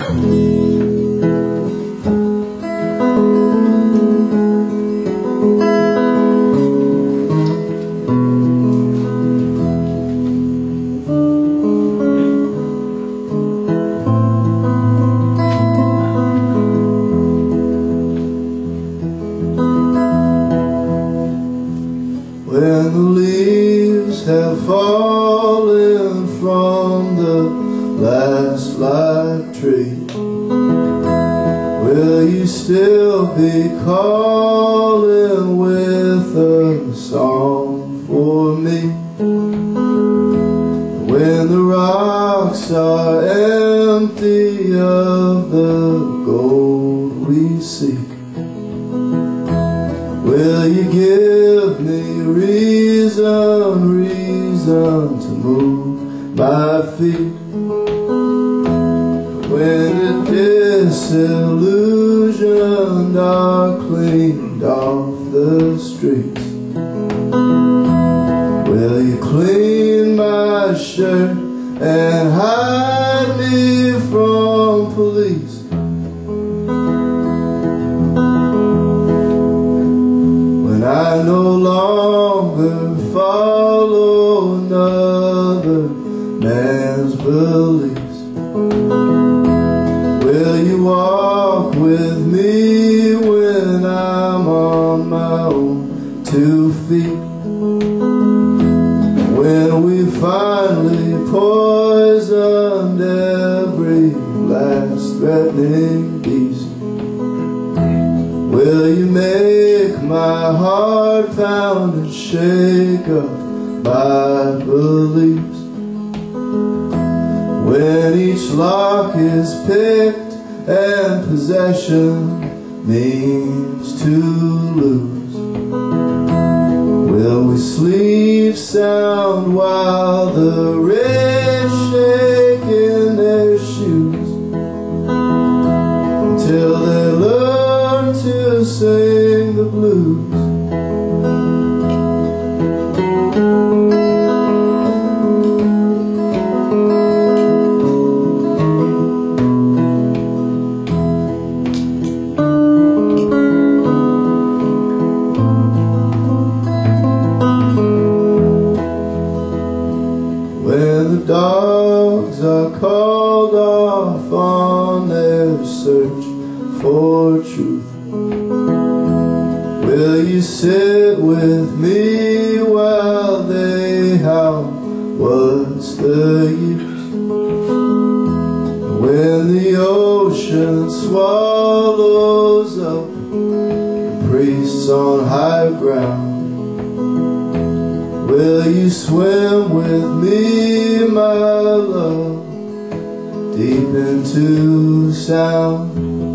When the leaves have fallen from the last live tree, will you still be calling with a song for me? When the rocks are empty of the gold we seek, will you give me reason to move my feet? When the disillusioned are cleaned off the streets, will you clean my shirt and hide me from police? When I no longer follow another man's beliefs, will you walk with me when I'm on my own 2 feet? When we finally poisoned every last threatening beast, will you make my heart pound and shake up my beliefs? When each lock is picked and possession means to lose, will we sleep sound while the rich shake in their shoes, until they learn to sing the blues? When the dogs are called off on their search for truth, will you sit with me while they howl? What's the use? When the ocean swallows up the priests on high ground, will you swim with me, my love, deep into sound?